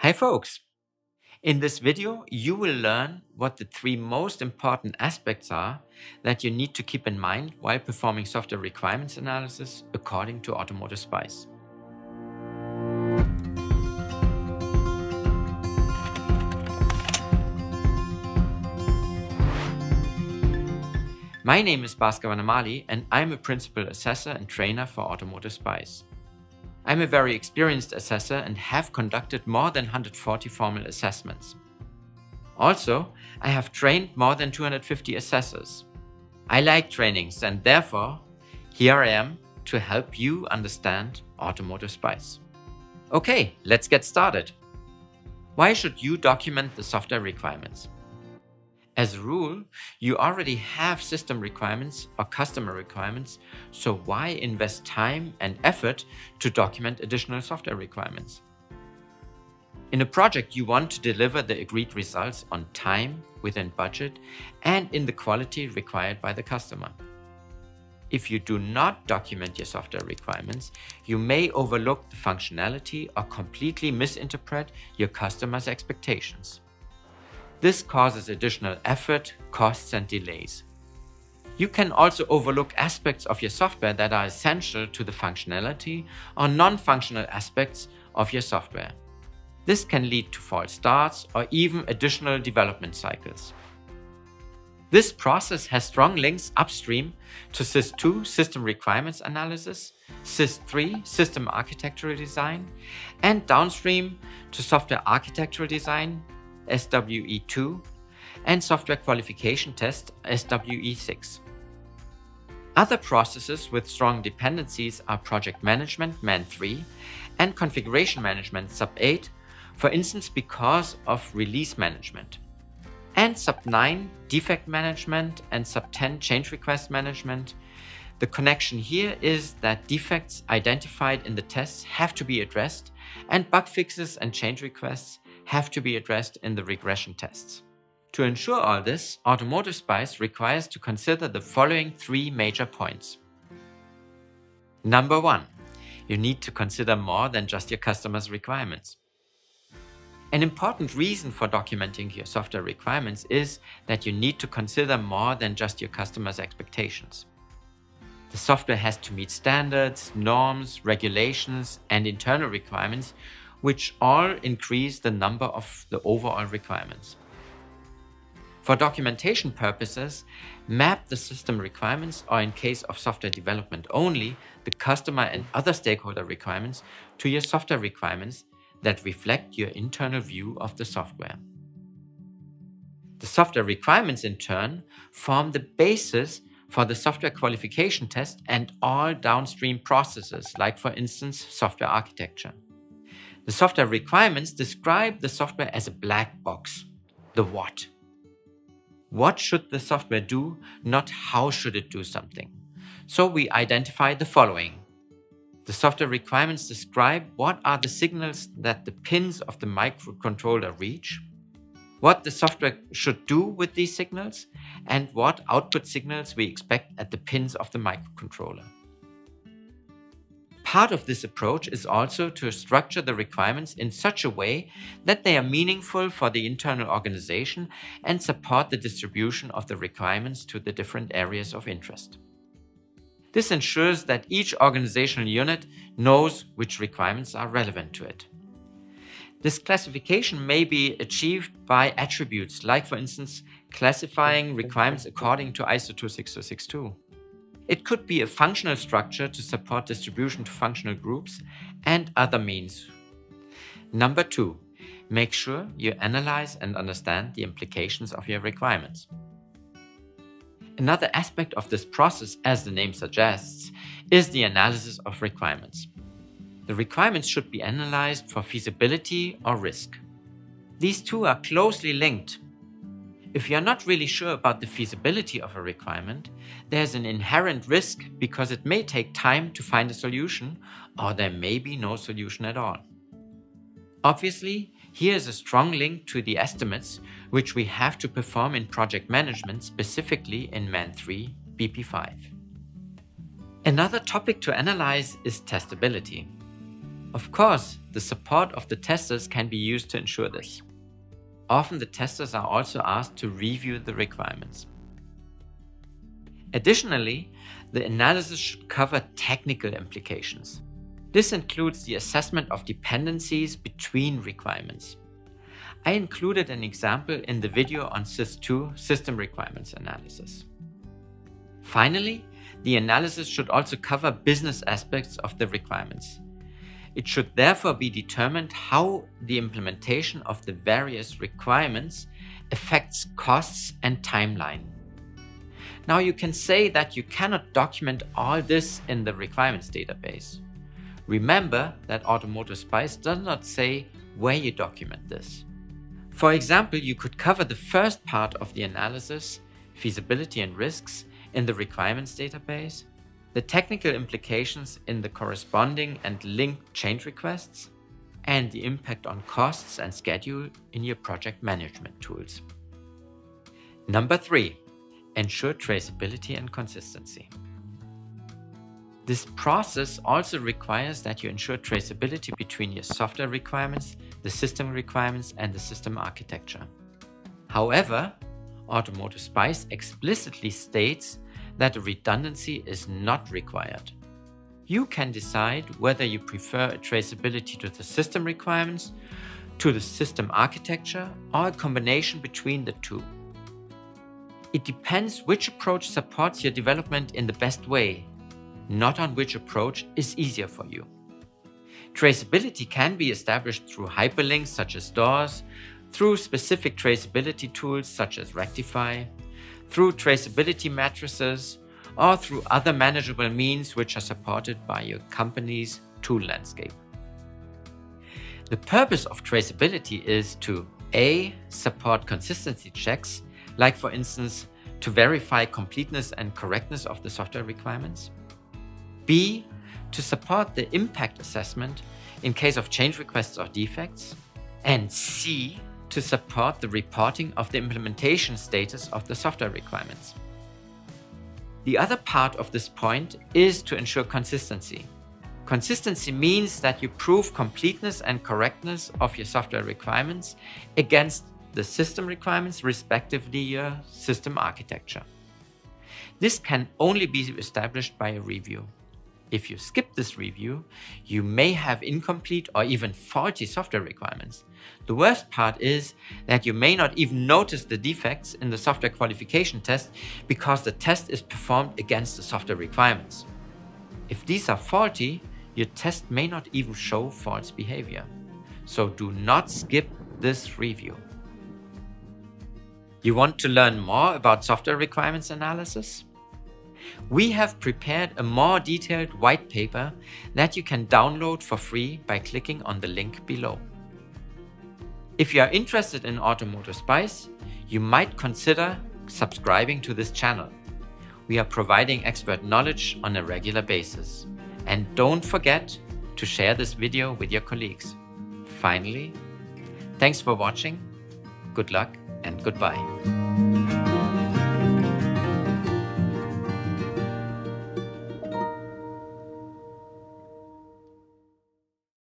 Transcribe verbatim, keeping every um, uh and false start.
Hi folks! In this video, you will learn what the three most important aspects are that you need to keep in mind while performing software requirements analysis according to Automotive SPICE. My name is Bhaskar and I'm a Principal Assessor and Trainer for Automotive SPICE. I'm a very experienced assessor and have conducted more than one hundred forty formal assessments. Also, I have trained more than two hundred fifty assessors. I like trainings and therefore, here I am to help you understand Automotive SPICE. Okay, let's get started. Why should you document the software requirements? As a rule, you already have system requirements or customer requirements, so why invest time and effort to document additional software requirements? In a project, you want to deliver the agreed results on time, within budget, and in the quality required by the customer. If you do not document your software requirements, you may overlook the functionality or completely misinterpret your customer's expectations. This causes additional effort, costs, and delays. You can also overlook aspects of your software that are essential to the functionality or non-functional aspects of your software. This can lead to false starts or even additional development cycles. This process has strong links upstream to S I S two System Requirements Analysis, S I S three System Architectural Design, and downstream to Software Architectural Design, S W E two, and Software Qualification Test, S W E six. Other processes with strong dependencies are Project Management, M A N three, and Configuration Management, S U B eight, for instance because of Release Management, and S U B nine, Defect Management, and S U B ten, Change Request Management. The connection here is that defects identified in the tests have to be addressed, and bug fixes and change requests have to be addressed in the regression tests. To ensure all this, Automotive SPICE requires to consider the following three major points. Number one, you need to consider more than just your customer's requirements. An important reason for documenting your software requirements is that you need to consider more than just your customer's expectations. The software has to meet standards, norms, regulations, and internal requirements, which all increase the number of the overall requirements. For documentation purposes, map the system requirements, or in case of software development only, the customer and other stakeholder requirements to your software requirements that reflect your internal view of the software. The software requirements in turn form the basis for the software qualification test and all downstream processes, like for instance, software architecture. The software requirements describe the software as a black box, the what. What should the software do, not how should it do something. So we identify the following. The software requirements describe what are the signals that the pins of the microcontroller reach, what the software should do with these signals, and what output signals we expect at the pins of the microcontroller. Part of this approach is also to structure the requirements in such a way that they are meaningful for the internal organization and support the distribution of the requirements to the different areas of interest. This ensures that each organizational unit knows which requirements are relevant to it. This classification may be achieved by attributes, like for instance, classifying requirements according to I S O two six zero six two. It could be a functional structure to support distribution to functional groups and other means. Number two, make sure you analyze and understand the implications of your requirements. Another aspect of this process, as the name suggests, is the analysis of requirements. The requirements should be analyzed for feasibility or risk. These two are closely linked. If you are not really sure about the feasibility of a requirement, there's an inherent risk because it may take time to find a solution, or there may be no solution at all. Obviously, here is a strong link to the estimates which we have to perform in project management, specifically in M A N three B P five. Another topic to analyze is testability. Of course, the support of the testers can be used to ensure this. Often the testers are also asked to review the requirements. Additionally, the analysis should cover technical implications. This includes the assessment of dependencies between requirements. I included an example in the video on S I S two system requirements analysis. Finally, the analysis should also cover business aspects of the requirements. It should therefore be determined how the implementation of the various requirements affects costs and timeline. Now you can say that you cannot document all this in the requirements database. Remember that Automotive SPICE does not say where you document this. For example, you could cover the first part of the analysis, feasibility and risks, in the requirements database, the technical implications in the corresponding and linked change requests, and the impact on costs and schedule in your project management tools. Number three, ensure traceability and consistency. This process also requires that you ensure traceability between your software requirements, the system requirements, and the system architecture. However, Automotive SPICE explicitly states that a redundancy is not required. You can decide whether you prefer a traceability to the system requirements, to the system architecture, or a combination between the two. It depends which approach supports your development in the best way, not on which approach is easier for you. Traceability can be established through hyperlinks such as doors, through specific traceability tools such as Rectify, through traceability matrices, or through other manageable means which are supported by your company's tool landscape. The purpose of traceability is to A. Support consistency checks, like for instance, to verify completeness and correctness of the software requirements. B. To support the impact assessment in case of change requests or defects. And C. To support the reporting of the implementation status of the software requirements. The other part of this point is to ensure consistency. Consistency means that you prove completeness and correctness of your software requirements against the system requirements, respectively your system architecture. This can only be established by a review. If you skip this review, you may have incomplete or even faulty software requirements. The worst part is that you may not even notice the defects in the software qualification test because the test is performed against the software requirements. If these are faulty, your test may not even show false behavior. So do not skip this review. You want to learn more about software requirements analysis? We have prepared a more detailed white paper that you can download for free by clicking on the link below. If you are interested in Automotive SPICE, you might consider subscribing to this channel. We are providing expert knowledge on a regular basis. And don't forget to share this video with your colleagues. Finally, thanks for watching, good luck and goodbye.